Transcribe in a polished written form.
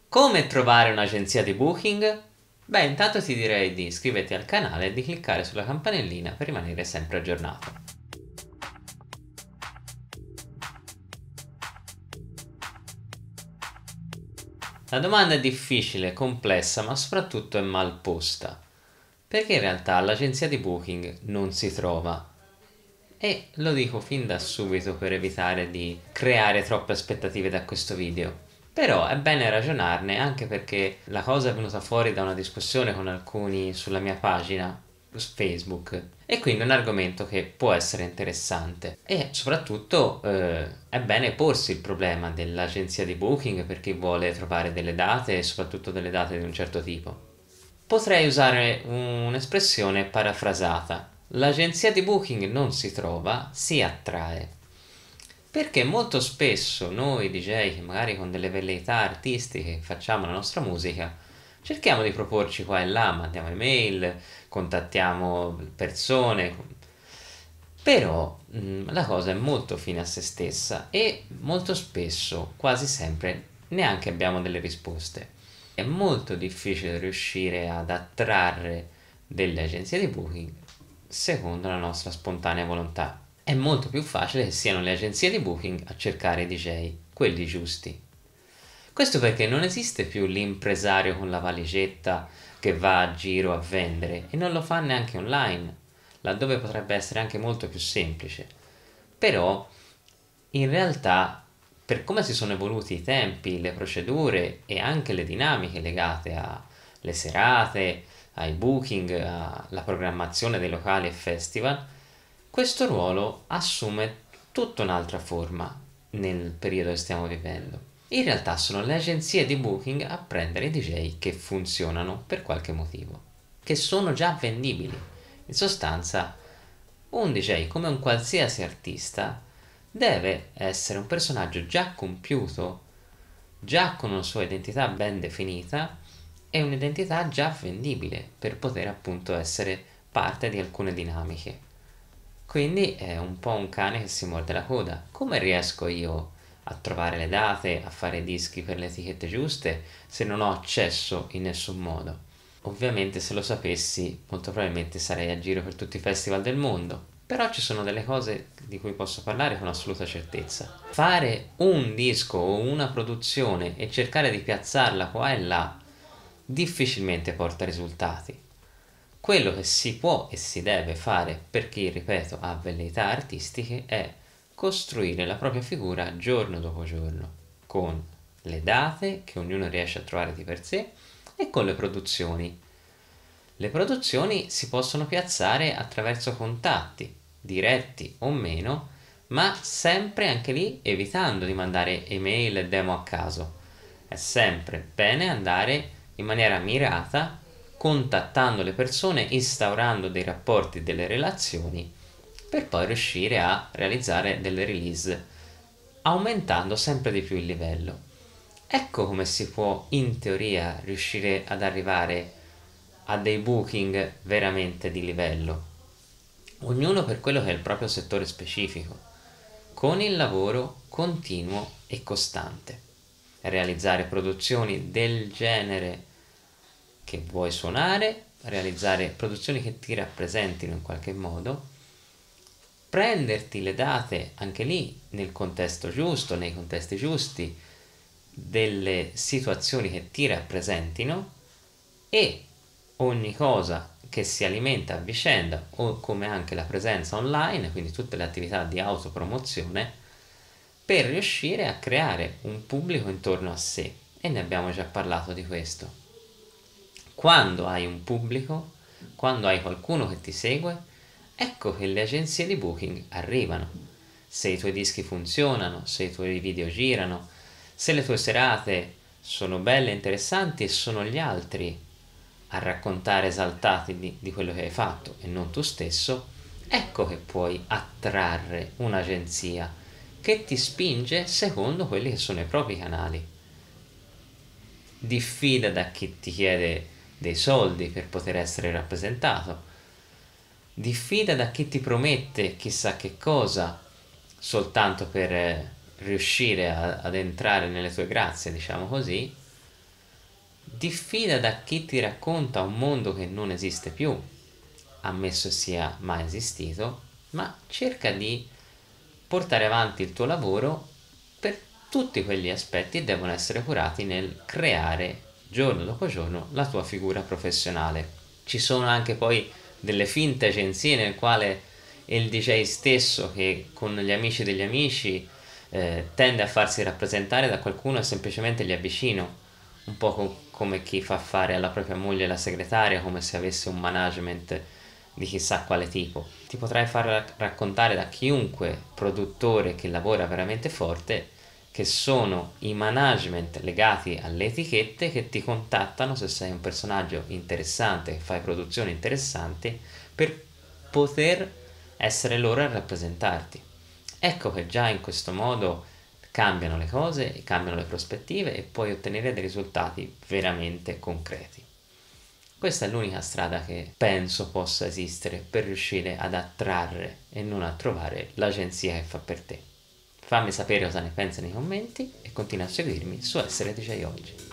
Come trovare un'agenzia di booking? Beh, intanto ti direi di iscriverti al canale e di cliccare sulla campanellina per rimanere sempre aggiornato. La domanda è difficile, complessa, ma soprattutto è mal posta, perché in realtà l'agenzia di booking non si trova. E lo dico fin da subito per evitare di creare troppe aspettative da questo video. Però è bene ragionarne anche perché la cosa è venuta fuori da una discussione con alcuni sulla mia pagina su Facebook e quindi è un argomento che può essere interessante e soprattutto è bene porsi il problema dell'agenzia di booking per chi vuole trovare delle date e soprattutto delle date di un certo tipo. Potrei usare un'espressione parafrasata. L'agenzia di booking non si trova, si attrae. Perché molto spesso noi DJ che magari con delle velleità artistiche facciamo la nostra musica, cerchiamo di proporci qua e là, mandiamo email, contattiamo persone, però la cosa è molto fine a se stessa e molto spesso, quasi sempre, neanche abbiamo delle risposte. È molto difficile riuscire ad attrarre delle agenzie di booking secondo la nostra spontanea volontà. È molto più facile che siano le agenzie di booking a cercare i DJ, quelli giusti. Questo perché non esiste più l'impresario con la valigetta che va a giro a vendere e non lo fa neanche online, laddove potrebbe essere anche molto più semplice. Però, in realtà, per come si sono evoluti i tempi, le procedure e anche le dinamiche legate alle serate, ai booking, alla programmazione dei locali e festival, questo ruolo assume tutta un'altra forma nel periodo che stiamo vivendo. In realtà sono le agenzie di booking a prendere i DJ che funzionano per qualche motivo, che sono già vendibili. In sostanza, un DJ, come un qualsiasi artista, deve essere un personaggio già compiuto, già con una sua identità ben definita e un'identità già vendibile per poter appunto essere parte di alcune dinamiche. Quindi è un po' un cane che si morde la coda. Come riesco io a trovare le date, a fare dischi per le etichette giuste, se non ho accesso in nessun modo? Ovviamente se lo sapessi, molto probabilmente sarei a giro per tutti i festival del mondo. Però ci sono delle cose di cui posso parlare con assoluta certezza. Fare un disco o una produzione e cercare di piazzarla qua e là difficilmente porta risultati. Quello che si può e si deve fare per chi, ripeto, ha velleità artistiche è costruire la propria figura giorno dopo giorno, con le date che ognuno riesce a trovare di per sé e con le produzioni. Le produzioni si possono piazzare attraverso contatti, diretti o meno, ma sempre anche lì evitando di mandare email e demo a caso. È sempre bene andare in maniera mirata, contattando le persone, instaurando dei rapporti, delle relazioni, per poi riuscire a realizzare delle release, aumentando sempre di più il livello. Ecco come si può in teoria riuscire ad arrivare a dei booking veramente di livello, ognuno per quello che è il proprio settore specifico, con il lavoro continuo e costante. Realizzare produzioni del genere che vuoi suonare, realizzare produzioni che ti rappresentino in qualche modo, prenderti le date anche lì nel contesto giusto, nei contesti giusti, delle situazioni che ti rappresentino e ogni cosa che si alimenta a vicenda o come anche la presenza online, quindi tutte le attività di autopromozione, per riuscire a creare un pubblico intorno a sé. E ne abbiamo già parlato di questo. Quando hai un pubblico, quando hai qualcuno che ti segue, ecco che le agenzie di booking arrivano. Se i tuoi dischi funzionano, se i tuoi video girano, se le tue serate sono belle e interessanti e sono gli altri a raccontare esaltati di quello che hai fatto e non tu stesso, ecco che puoi attrarre un'agenzia che ti spinge secondo quelli che sono i propri canali. Diffida da chi ti chiede dei soldi per poter essere rappresentato, diffida da chi ti promette chissà che cosa soltanto per riuscire ad entrare nelle tue grazie, diciamo così, diffida da chi ti racconta un mondo che non esiste più, ammesso sia mai esistito, ma cerca di portare avanti il tuo lavoro per tutti quegli aspetti che devono essere curati nel creare giorno dopo giorno la tua figura professionale. Ci sono anche poi delle finte agenzie nel quale il DJ stesso, che con gli amici degli amici tende a farsi rappresentare da qualcuno e semplicemente li avvicino, un po' come chi fa fare alla propria moglie la segretaria, come se avesse un management di chissà quale tipo. Ti potrai far raccontare da chiunque produttore che lavora veramente forte che sono i management legati alle etichette che ti contattano se sei un personaggio interessante, che fai produzioni interessanti, per poter essere loro a rappresentarti. Ecco che già in questo modo cambiano le cose, cambiano le prospettive e puoi ottenere dei risultati veramente concreti. Questa è l'unica strada che penso possa esistere per riuscire ad attrarre e non a trovare l'agenzia che fa per te. Fammi sapere cosa ne pensi nei commenti e continua a seguirmi su Essere DJ Oggi.